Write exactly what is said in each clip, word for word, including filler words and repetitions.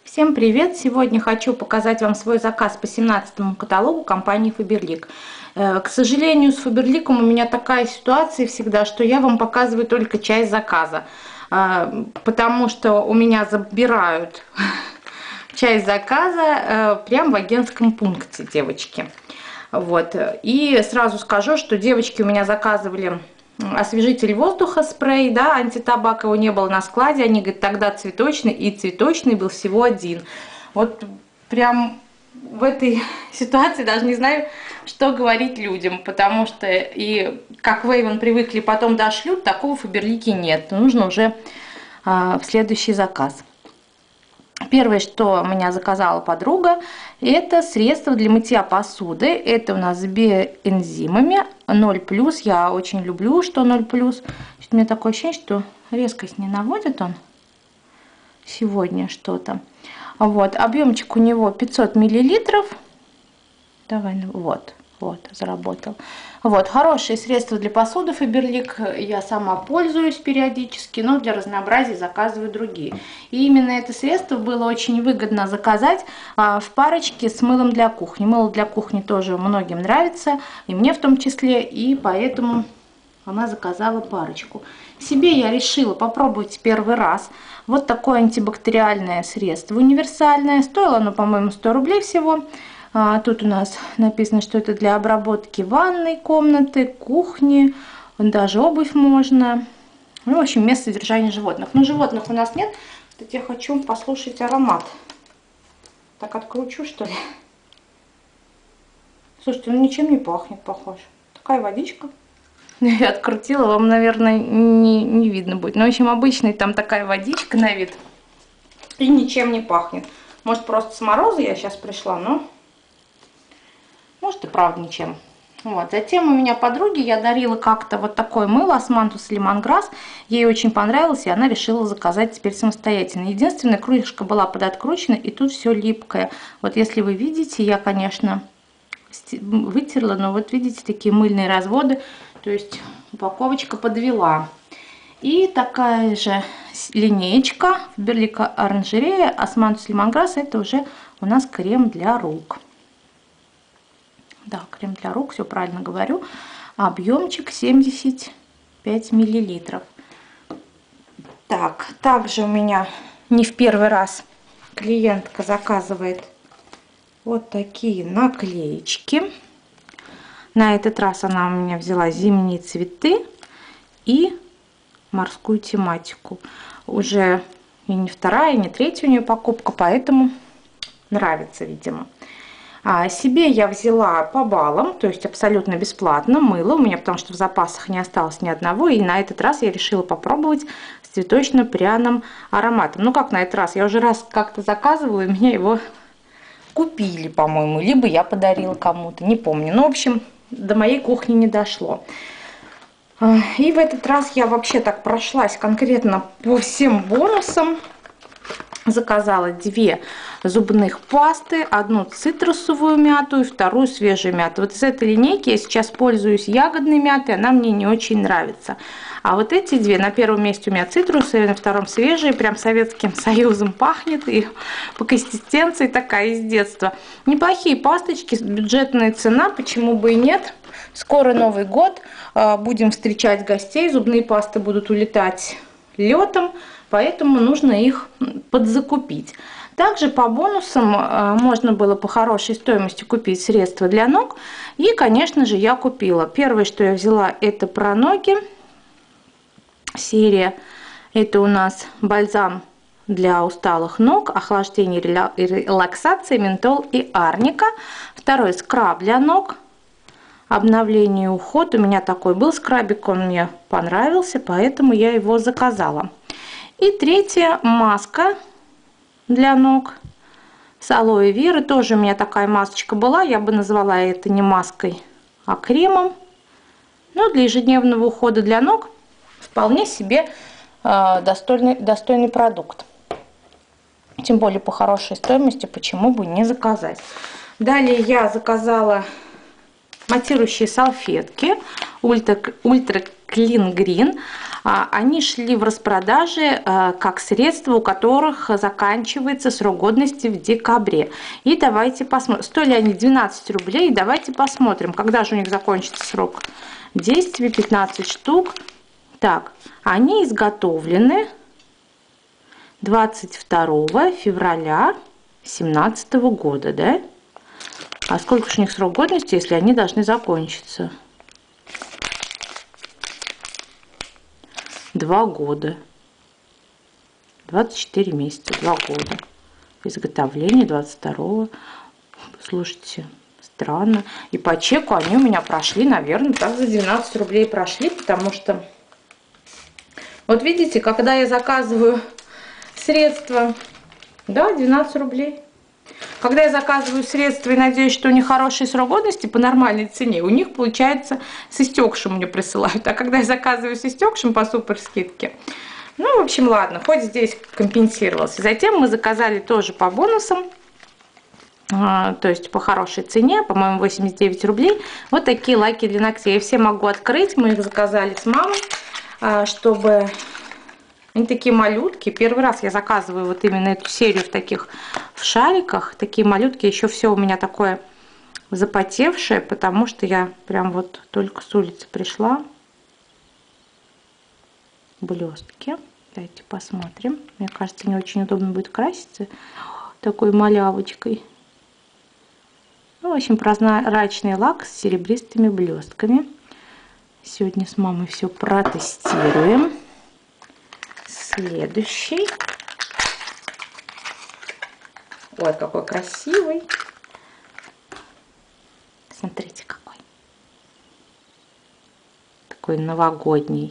Всем привет! Сегодня хочу показать вам свой заказ по семнадцатому каталогу компании Faberlic. К сожалению, с Faberlic у меня такая ситуация всегда, что я вам показываю только часть заказа, потому что у меня забирают часть заказа прямо в агентском пункте, девочки. Вот. И сразу скажу, что девочки у меня заказывали освежитель воздуха, спрей, да, антитабак, его не было на складе. Они говорят, тогда цветочный, и цветочный был всего один. Вот прям в этой ситуации даже не знаю, что говорить людям, потому что и как Вейвен привыкли, потом дошлют, такого в Faberlic нет. Нужно уже а, в следующий заказ. Первое, что у меня заказала подруга, это средство для мытья посуды. Это у нас с биоэнзимами ноль плюс. Я очень люблю, что ноль плюс. У меня такое ощущение, что резкость не наводит он сегодня что-то. Вот, объемчик у него пятьсот миллилитров. Давай, вот, вот, заработал. Вот, хорошее средство для посуды Faberlic. Я сама пользуюсь периодически, но для разнообразия заказываю другие. И именно это средство было очень выгодно заказать а, в парочке с мылом для кухни. Мыло для кухни тоже многим нравится, и мне в том числе, и поэтому она заказала парочку. Себе я решила попробовать первый раз вот такое антибактериальное средство универсальное. Стоило оно, по-моему, сто рублей всего. А, тут у нас написано, что это для обработки ванной комнаты, кухни, даже обувь можно. Ну, в общем, место содержания животных. Но животных у нас нет. Кстати, я хочу послушать аромат. Так откручу, что ли? Слушайте, ну ничем не пахнет, похоже. Такая водичка. Я открутила, вам, наверное, не, не видно будет. Но, в общем, обычный там такая водичка на вид. И ничем не пахнет. Может, просто с мороза я сейчас пришла, но... Может, и правда ничем. Вот. Затем у меня подруге я дарила как-то вот такое мыло Османтус Лемонграсс. Ей очень понравилось, и она решила заказать теперь самостоятельно. Единственная, крышка была подоткручена, и тут все липкое. Вот если вы видите, я, конечно, вытерла, но вот видите, такие мыльные разводы. То есть упаковочка подвела. И такая же линеечка Faberlic оранжерея Османтус Лемонграсс. Это уже у нас крем для рук. Да, крем для рук, все правильно говорю. Объемчик семьдесят пять миллилитров. Так, также у меня не в первый раз клиентка заказывает вот такие наклеечки. На этот раз она у меня взяла зимние цветы и морскую тематику. Уже и не вторая, и не третья у нее покупка, поэтому нравится, видимо. А себе я взяла по баллам, то есть абсолютно бесплатно мыло у меня, потому что в запасах не осталось ни одного. И на этот раз я решила попробовать с цветочно-пряным ароматом. Ну как на этот раз? Я уже раз как-то заказывала, и меня его купили, по-моему. Либо я подарила кому-то, не помню. Ну, в общем, до моей кухни не дошло. И в этот раз я вообще так прошлась конкретно по всем бонусам. Заказала две зубных пасты, одну цитрусовую мяту и вторую свежую мяту. Вот из этой линейки я сейчас пользуюсь ягодной мятой, она мне не очень нравится. А вот эти две, на первом месте у меня цитрусовые, на втором свежие, прям Советским Союзом пахнет, и по консистенции такая из детства. Неплохие пасточки, бюджетная цена, почему бы и нет. Скоро Новый год, будем встречать гостей, зубные пасты будут улетать летом. Поэтому нужно их подзакупить. Также по бонусам можно было по хорошей стоимости купить средства для ног. И, конечно же, я купила. Первое, что я взяла, это про ноги. Серия. Это у нас бальзам для усталых ног, охлаждение и релаксация, ментол и арника. Второй скраб для ног. Обновление и уход. У меня такой был скрабик, он мне понравился, поэтому я его заказала. И третья маска для ног с алоэ веры. Тоже у меня такая масочка была. Я бы назвала это не маской, а кремом. Но для ежедневного ухода для ног вполне себе э, достойный, достойный продукт. Тем более по хорошей стоимости, почему бы не заказать. Далее я заказала матирующие салфетки. Ультра, ультра Clean Green. Они шли в распродаже как средства, у которых заканчивается срок годности в декабре. И давайте посмотрим. Стоили они двенадцать рублей. Давайте посмотрим, когда же у них закончится срок действия. пятнадцать штук. Так, они изготовлены двадцать второго февраля две тысячи семнадцатого года, да? А сколько же у них срок годности, если они должны закончиться? Два года. двадцать четыре месяца, два года. Изготовление двадцать второго. Слушайте, странно. И по чеку они у меня прошли, наверное, так за двенадцать рублей прошли, потому что... Вот видите, когда я заказываю средства, да, двенадцать рублей. Когда я заказываю средства и надеюсь, что у них хороший срок годности по нормальной цене, у них получается с истекшим мне присылают. А когда я заказываю с истекшим по супер скидке, ну, в общем, ладно, хоть здесь компенсировалось. Затем мы заказали тоже по бонусам, а, то есть по хорошей цене, по-моему, восемьдесят девять рублей. Вот такие лаки для ногтей. Я все могу открыть, мы их заказали с мамой, а, чтобы... Они такие малютки. Первый раз я заказываю вот именно эту серию в таких в шариках. Такие малютки. Еще все у меня такое запотевшее, потому что я прям вот только с улицы пришла. Блестки. Давайте посмотрим. Мне кажется, не очень удобно будет краситься такой малявочкой. Ну, в общем, прозрачный лак с серебристыми блестками. Сегодня с мамой все протестируем. Следующий. Ой, какой красивый. Смотрите, какой. Такой новогодний.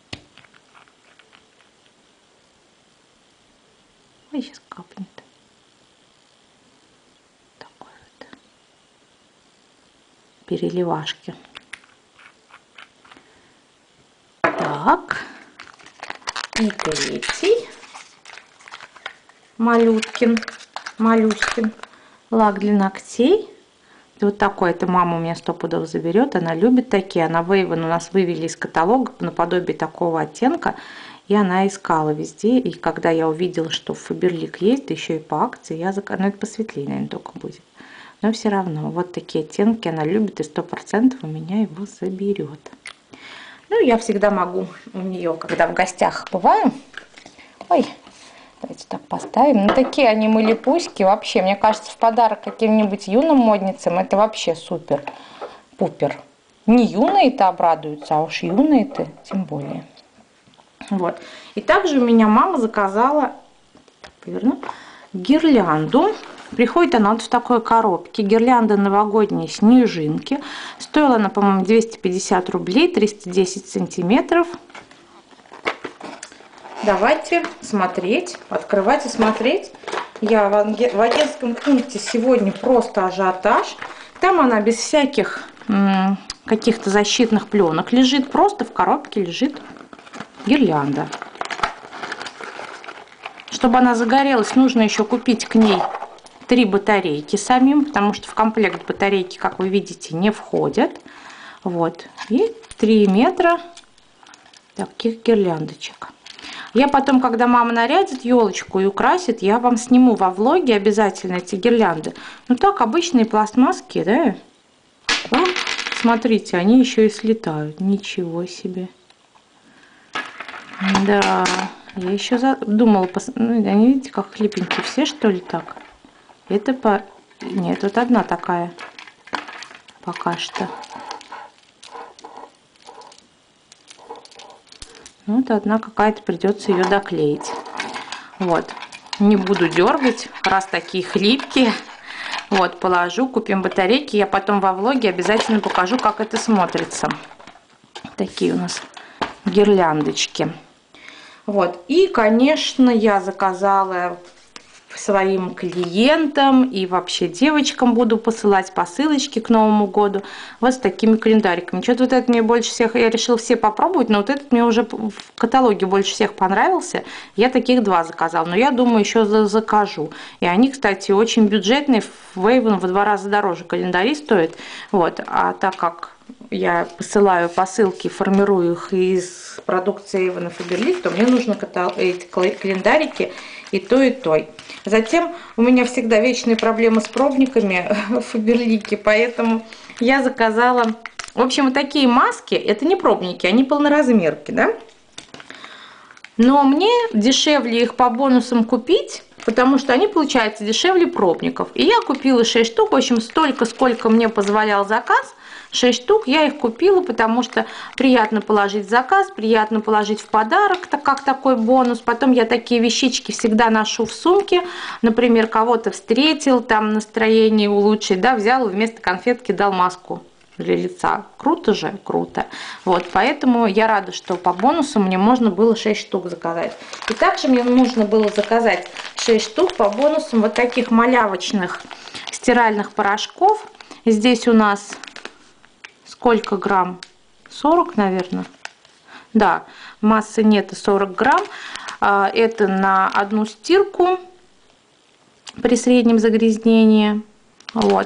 Ой, сейчас капнет. Такой вот. Переливашки. Так. И третий малюткин, малюшкин лак для ногтей. Вот такой, это мама у меня сто пудов заберет, она любит такие. Она Вейвен у нас вывели из каталога наподобие такого оттенка, и она искала везде. И когда я увидела, что в Фаберлик есть, да еще и по акции, я заказала. Ну, это посветлее, наверное, только будет. Но все равно, вот такие оттенки она любит, и сто процентов у меня его заберет. Ну, я всегда могу у нее, когда в гостях бываю. Ой, давайте так поставим. Ну, такие они мылипуськи. Вообще, мне кажется, в подарок каким-нибудь юным модницам это вообще супер-пупер. Не юные-то обрадуются, а уж юные-то тем более. Вот. И также у меня мама заказала, верно, гирлянду. Приходит она вот в такой коробке. Гирлянда новогодние снежинки. Стоила она, по-моему, двести пятьдесят рублей, триста десять сантиметров. Давайте смотреть, открывать и смотреть. Я в агентском пункте сегодня просто ажиотаж. Там она без всяких каких-то защитных пленок лежит. Просто в коробке лежит гирлянда. Чтобы она загорелась, нужно еще купить к ней три батарейки самим, потому что в комплект батарейки, как вы видите, не входят. Вот. И три метра таких гирляндочек. Я потом, когда мама нарядит елочку и украсит, я вам сниму во влоге обязательно эти гирлянды. Ну так, обычные пластмасски, да? О, смотрите, они еще и слетают. Ничего себе. Да, я еще думала, ну, они, видите, как хлипенькие все, что ли, так? Это по... Нет, вот одна такая пока что. Ну, вот одна какая-то, придется ее доклеить. Вот. Не буду дергать, раз такие хлипкие. Вот, положу, купим батарейки. Я потом во влоге обязательно покажу, как это смотрится. Такие у нас гирляндочки. Вот. И, конечно, я заказала своим клиентам и вообще девочкам буду посылать посылочки к Новому году вот с такими календариками. Что-то вот это мне больше всех, я решила все попробовать, но вот этот мне уже в каталоге больше всех понравился. Я таких два заказала, но я думаю, еще закажу. И они, кстати, очень бюджетные, в Вейвен в два раза дороже календари стоят. Вот, а так как я посылаю посылки, формирую их из продукции Avon и Faberlic, то мне нужно эти календарики и то, и то. Затем у меня всегда вечные проблемы с пробниками в Faberlic, поэтому я заказала... В общем, вот такие маски, это не пробники, они полноразмерки, да? Но мне дешевле их по бонусам купить, потому что они получаются дешевле пробников. И я купила шесть штук, в общем, столько, сколько мне позволял заказ. шесть штук я их купила, потому что приятно положить в заказ, приятно положить в подарок, так как такой бонус. Потом я такие вещички всегда ношу в сумке. Например, кого-то встретил, там настроение улучшить, да, взял и вместо конфетки дал маску для лица. Круто же, круто. Вот, поэтому я рада, что по бонусу мне можно было шесть штук заказать. И также мне нужно было заказать шесть штук по бонусам вот таких малявочных стиральных порошков. Здесь у нас сколько грамм? сорок, наверное. Да, массы нет, сорок грамм. Это на одну стирку при среднем загрязнении. Вот.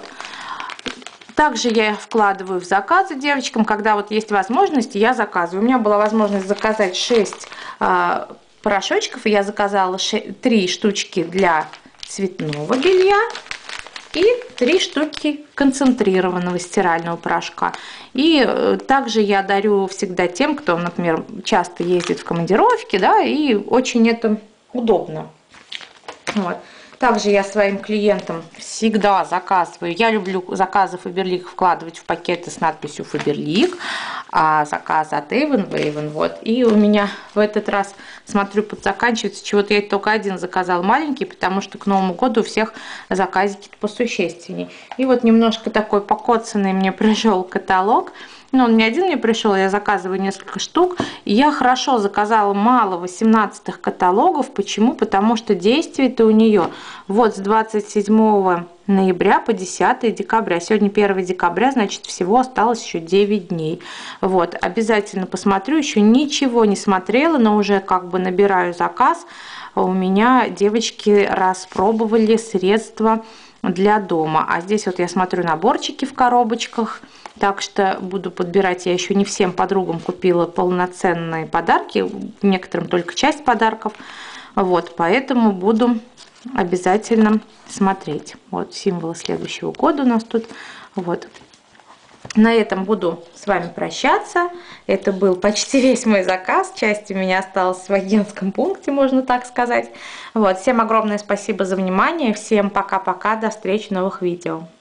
Также я вкладываю в заказы девочкам, когда вот есть возможность, я заказываю. У меня была возможность заказать шесть э, порошочков, и я заказала три штучки для цветного белья и три штуки концентрированного стирального порошка. И э, также я дарю всегда тем, кто, например, часто ездит в командировки, да, и очень это удобно. Вот. Также я своим клиентам всегда заказываю. Я люблю заказы Faberlic вкладывать в пакеты с надписью Faberlic, а заказы от Avon в Avon. Вот. И у меня в этот раз, смотрю, подзаканчивается. Чего-то я только один заказал маленький, потому что к Новому году у всех заказики посущественнее. И вот немножко такой покоцанный мне пришел каталог. Но он не один мне пришел, я заказываю несколько штук. И я хорошо заказала мало восемнадцатых каталогов. Почему? Потому что действие-то у нее вот с двадцать седьмого ноября по десятое декабря. Сегодня первое декабря, значит, всего осталось еще девять дней. Вот, обязательно посмотрю. Еще ничего не смотрела, но уже как бы набираю заказ. У меня девочки распробовали средства для дома. А здесь вот я смотрю наборчики в коробочках. Так что буду подбирать. Я еще не всем подругам купила полноценные подарки. Некоторым только часть подарков. Вот, поэтому буду обязательно смотреть. Вот символы следующего года у нас тут. Вот. На этом буду с вами прощаться. Это был почти весь мой заказ. Часть у меня осталась в агентском пункте, можно так сказать. Вот. Всем огромное спасибо за внимание. Всем пока-пока. До встречи в новых видео.